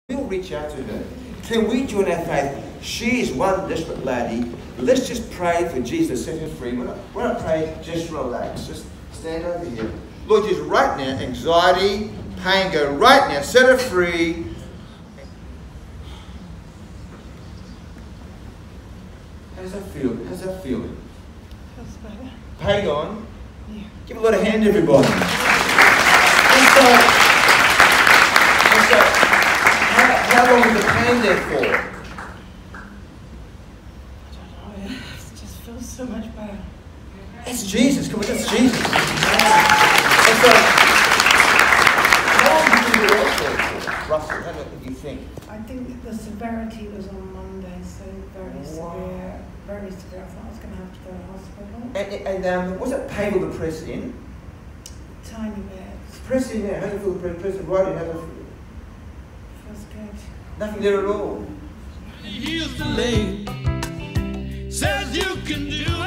We'll reach out to her. Can we join our faith? She is one desperate lady. Let's just pray for Jesus to set her free. When I pray, just relax. Just stand over here. Lord Jesus, right now, anxiety, pain, go right now. Set her free. How's that feel? How's that feeling? Feels better. Pagan. Yeah. Give a lot of hand, everybody. How long is the pain there for? I don't know. It just feels so much better. That's Jesus. Come on, that's Jesus. And so, how long did you do it for? Russell, how long do you think? I think the severity was on Monday, so very severe. Very severe. I thought I was going to have to go to hospital. And was it painful to press in? Tiny bit. Press in there. How do you feel press it right in? How do you feel? Feels good. Nothing there at all. Heals the lady, says you can do